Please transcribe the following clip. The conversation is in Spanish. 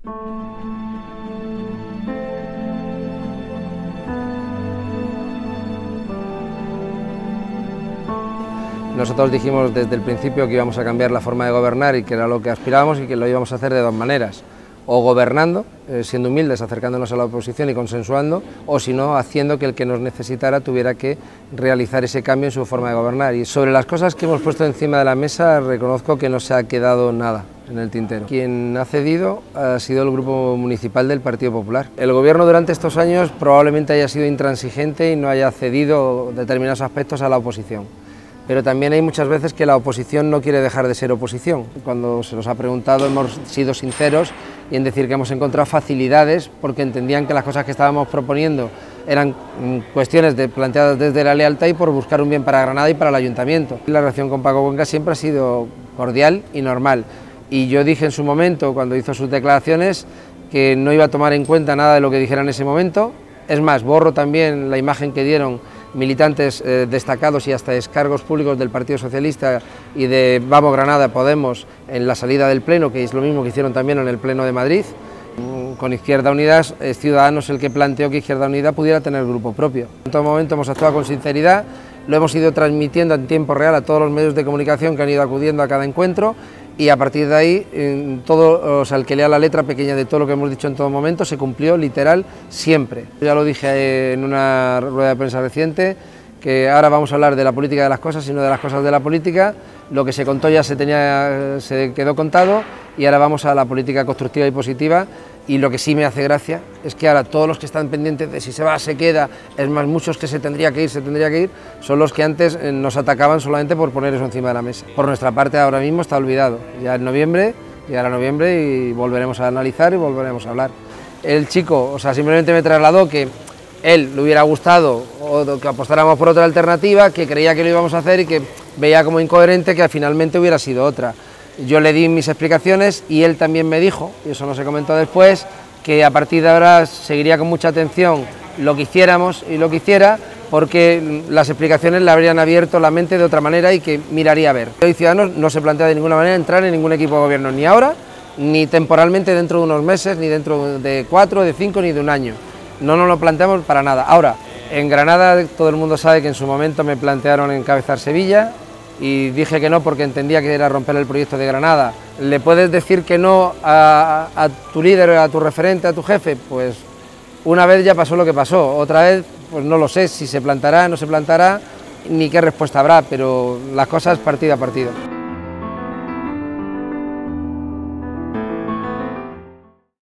Nosotros dijimos desde el principio que íbamos a cambiar la forma de gobernar y que era lo que aspirábamos y que lo íbamos a hacer de dos maneras, o gobernando, siendo humildes, acercándonos a la oposición y consensuando, o si no, haciendo que el que nos necesitara tuviera que realizar ese cambio en su forma de gobernar. Y sobre las cosas que hemos puesto encima de la mesa, reconozco que no se ha quedado nada en el tintero. Quien ha cedido ha sido el Grupo Municipal del Partido Popular. El Gobierno durante estos años probablemente haya sido intransigente y no haya cedido determinados aspectos a la oposición. Pero también hay muchas veces que la oposición no quiere dejar de ser oposición. Cuando se nos ha preguntado hemos sido sinceros y en decir que hemos encontrado facilidades porque entendían que las cosas que estábamos proponiendo eran cuestiones planteadas desde la lealtad y por buscar un bien para Granada y para el Ayuntamiento. La relación con Paco Cuenca siempre ha sido cordial y normal. Y yo dije en su momento, cuando hizo sus declaraciones, que no iba a tomar en cuenta nada de lo que dijera en ese momento. Es más, borro también la imagen que dieron militantes destacados y hasta descargos públicos del Partido Socialista y de Vamos Granada, Podemos, en la salida del Pleno, que es lo mismo que hicieron también en el Pleno de Madrid. Con Izquierda Unida es Ciudadanos el que planteó que Izquierda Unida pudiera tener grupo propio. En todo momento hemos actuado con sinceridad, lo hemos ido transmitiendo en tiempo real a todos los medios de comunicación que han ido acudiendo a cada encuentro y a partir de ahí, el que lea la letra pequeña de todo lo que hemos dicho en todo momento se cumplió literal siempre. Ya lo dije en una rueda de prensa reciente, que ahora vamos a hablar de la política de las cosas y no de las cosas de la política. Lo que se contó ya se quedó contado y ahora vamos a la política constructiva y positiva. Y lo que sí me hace gracia es que ahora todos los que están pendientes de si se va, se queda, es más, muchos que se tendría que ir, son los que antes nos atacaban solamente por poner eso encima de la mesa. Por nuestra parte ahora mismo está olvidado, ya en noviembre, llegará noviembre y volveremos a analizar y volveremos a hablar. El chico, simplemente me trasladó que él le hubiera gustado o que apostáramos por otra alternativa, que creía que lo íbamos a hacer y que veía como incoherente que finalmente hubiera sido otra. Yo le di mis explicaciones y él también me dijo, y eso no se comentó después, que a partir de ahora seguiría con mucha atención lo que hiciéramos y lo que hiciera, porque las explicaciones le habrían abierto la mente de otra manera y que miraría a ver. Hoy Ciudadanos no se plantea de ninguna manera entrar en ningún equipo de gobierno, ni ahora, ni temporalmente dentro de unos meses, ni dentro de 4, de 5, ni de un año. No nos lo planteamos para nada. Ahora, en Granada todo el mundo sabe que en su momento me plantearon encabezar Sevilla, y dije que no porque entendía que era romper el proyecto de Granada. ¿Le puedes decir que no a tu líder, a tu referente, a tu jefe? Pues una vez ya pasó lo que pasó, otra vez pues no lo sé si se plantará, no se plantará, ni qué respuesta habrá, pero las cosas partido a partido.